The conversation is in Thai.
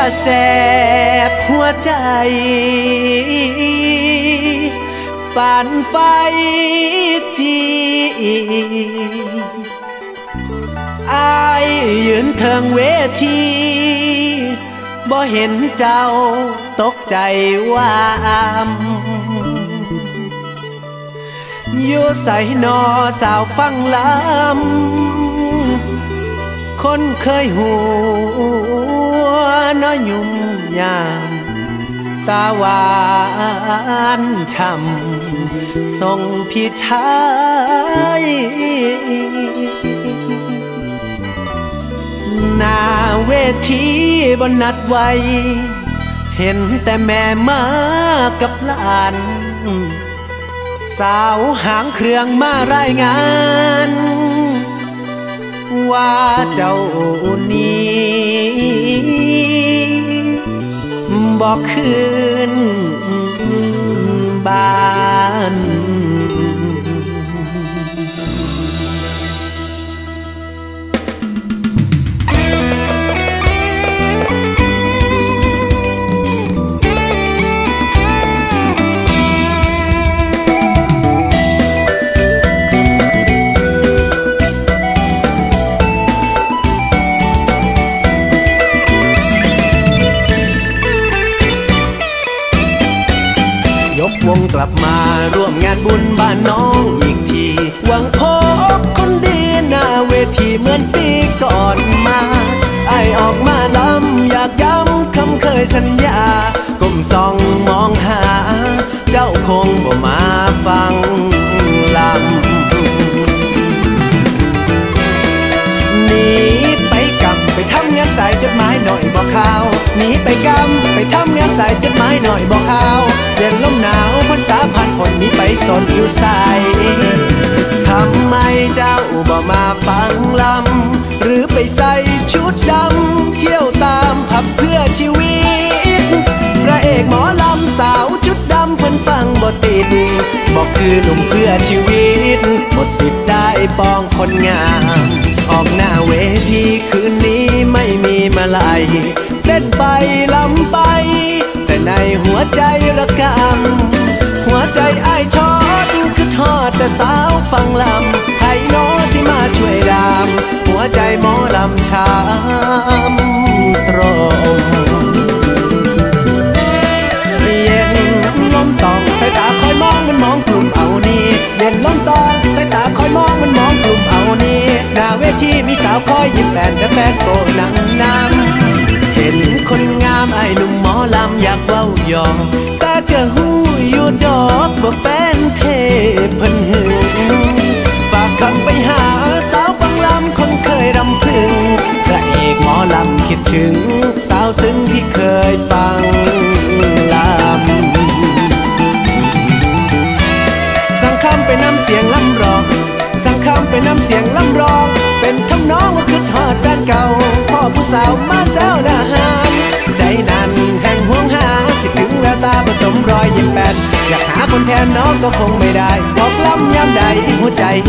แสบหัวใจปานไฟจีอายยืนเทิงเวทีบ่เห็นเจ้าตกใจว่าอยู่ใส่นอสาวฟังลำคนเคยหัวนอยุ่มยามตาหวานช่ำส่งพี่ชายหน้าเวทีบนนัดไว้เห็นแต่แม่มากับหลานสาวหางเครื่องมารายงานว่าเจ้านี้บอกคืนบ้านวงกลับมาร่วมงานบุญบ้านน้องอีกทีหวังพบคนดีหน้าเวทีเหมือนปีก่อนมาไอออกมาลำอยากย้ำคำเคยสัญญาก้มส่องมองหาเจ้าคงบ่มาฟังลำหนีไปกำไปทำงานสายจดหมายหน่อยบอกข่าวหนีไปกำไปทำงานสายจดหมายหน่อยบอกข่าวเย็นลมหนาวพรรษาผ่านคนนี้ไปสนอยู่ใสทำไมเจ้าบ่มาฟังลำหรือไปใส่ชุดดำเที่ยวตามผับเพื่อชีวิตพระเอกหมอลำสาวชุดดำเพิ่นฟังบ่ติดบอกคือหนุ่มเพื่อชีวิตหมดสิทธิ์ได้ปองคนงามออกหน้าเวทีคืนนี้ไม่มีมาลัยเต้นไปลำไปแต่ในหัวใจระกำหัวใจอ้ายช็อตคือทอดแต่สาวฟังลำให้น้อที่มาช่วยดามหัวใจหมอลำช้ำตรงเย็นลมตองสายตาคอยมองมันมองกลุ่มเอานี่เย็นลมตองสายตาคอยมองมันมองกลุ่มเอานี่หน้าเวทีมีสาวคอยยิ้มแป้นกับแฟนโตนั่งน้ำเห็นคนงามไอ้หนุ่มหมอลำอยากเว้าหยอกแต่ก็หูอยู่ดอกว่าแฟนเทพเพิ่นหึงฝากคำไปหาสาวฟังลำคนเคยรำพึงพระเอกหมอลำคิดถึงสาวซึ้งที่เคยฟังลำสั่งคำไปนำเสียงลำร้องสั่งคำไปนำเสียงลำร้องเป็นทำน้องว่าคือทอดแฟนเก่าพ่อผู้สาวมาแซวด่าหานใจนั้นแห่งห่วงหาคิดถึงแววตาผสมรอยยิ้มแป้นอยากหาคนแทนน้องก็คงไม่ได้บอกล้ำย้ำใดหัวใจ